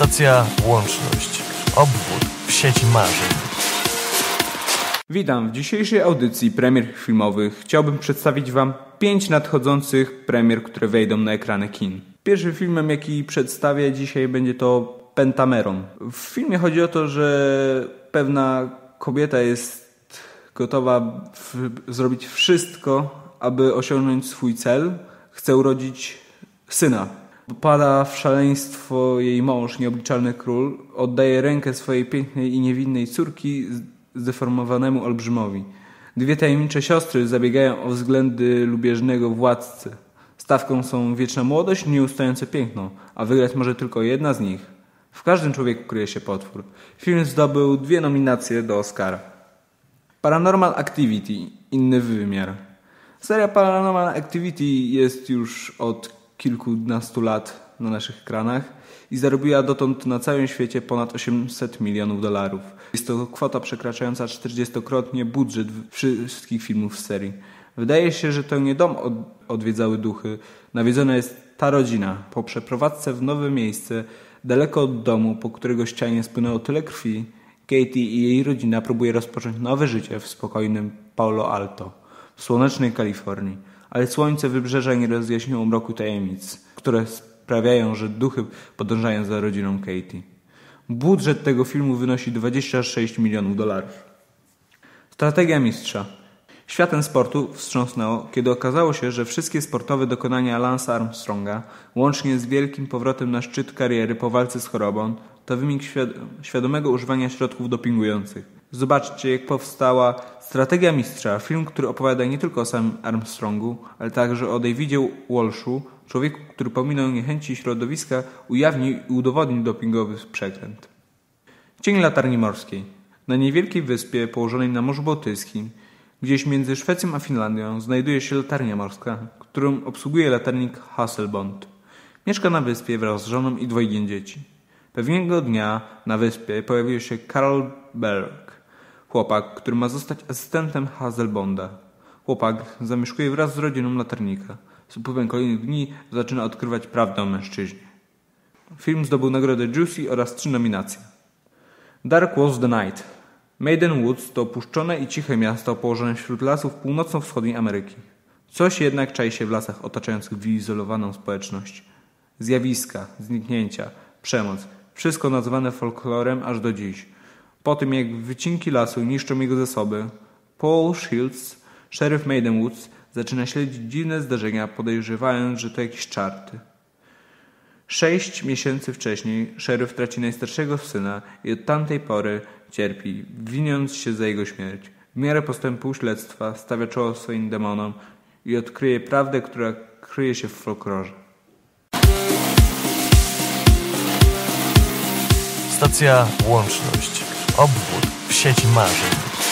Stacja Łączność. Obwód w sieci marzeń. Witam. W dzisiejszej audycji premier filmowych chciałbym przedstawić Wam 5 nadchodzących premier, które wejdą na ekrany kin. Pierwszym filmem, jaki przedstawię dzisiaj, będzie to Pentameron. W filmie chodzi o to, że pewna kobieta jest gotowa zrobić wszystko, aby osiągnąć swój cel. Chce urodzić syna. Popada w szaleństwo jej mąż, nieobliczalny król. Oddaje rękę swojej pięknej i niewinnej córki zdeformowanemu olbrzymowi. Dwie tajemnicze siostry zabiegają o względy lubieżnego władcy. Stawką są wieczna młodość i nieustające piękno, a wygrać może tylko jedna z nich. W każdym człowieku kryje się potwór. Film zdobył 2 nominacje do Oscara. Paranormal Activity – inny wymiar. Seria Paranormal Activity jest już od kilkunastu lat na naszych ekranach i zarobiła dotąd na całym świecie ponad $800 milionów. Jest to kwota przekraczająca 40-krotnie budżet wszystkich filmów z serii. Wydaje się, że to nie dom odwiedzały duchy. Nawiedzona jest ta rodzina. Po przeprowadzce w nowe miejsce, daleko od domu, po którego ścianie spłynęło tyle krwi, Katie i jej rodzina próbuje rozpocząć nowe życie w spokojnym Palo Alto, w słonecznej Kalifornii. Ale słońce wybrzeża nie rozjaśniło mroku tajemnic, które sprawiają, że duchy podążają za rodziną Katie. Budżet tego filmu wynosi $26 milionów. Strategia mistrza. Światem sportu wstrząsnęło, kiedy okazało się, że wszystkie sportowe dokonania Lance'a Armstronga, łącznie z wielkim powrotem na szczyt kariery po walce z chorobą, to wynik świadomego używania środków dopingujących. Zobaczcie, jak powstała Strategia mistrza, film, który opowiada nie tylko o samym Armstrongu, ale także o Davidzie Walshu, człowieku, który pomimo niechęci środowiska ujawnił i udowodnił dopingowy przekręt. Cień latarni morskiej. Na niewielkiej wyspie położonej na Morzu Bałtyckim, gdzieś między Szwecją a Finlandią, znajduje się latarnia morska, którą obsługuje latarnik Hasselblad. Mieszka na wyspie wraz z żoną i 2 dzieci. Pewnego dnia na wyspie pojawił się Karl Berg, chłopak, który ma zostać asystentem Hasselblada. Chłopak zamieszkuje wraz z rodziną latarnika. Z upływem kolejnych dni zaczyna odkrywać prawdę o mężczyźnie. Film zdobył nagrodę Juicy oraz 3 nominacje. Dark Was the Night. Maiden Woods to opuszczone i ciche miasto położone wśród lasów północno-wschodniej Ameryki. Coś jednak czai się w lasach otaczających wyizolowaną społeczność. Zjawiska, zniknięcia, przemoc. Wszystko nazwane folklorem aż do dziś. Po tym jak wycinki lasu niszczą jego zasoby, Paul Shields, szeryf Maiden Woods, zaczyna śledzić dziwne zdarzenia, podejrzewając, że to jakieś czarty. 6 miesięcy wcześniej szeryf traci najstarszego syna i od tamtej pory cierpi, winiąc się za jego śmierć. W miarę postępu śledztwa stawia czoło swoim demonom i odkryje prawdę, która kryje się w folklorze. Stacja Łączność. Obwód w sieci marzeń.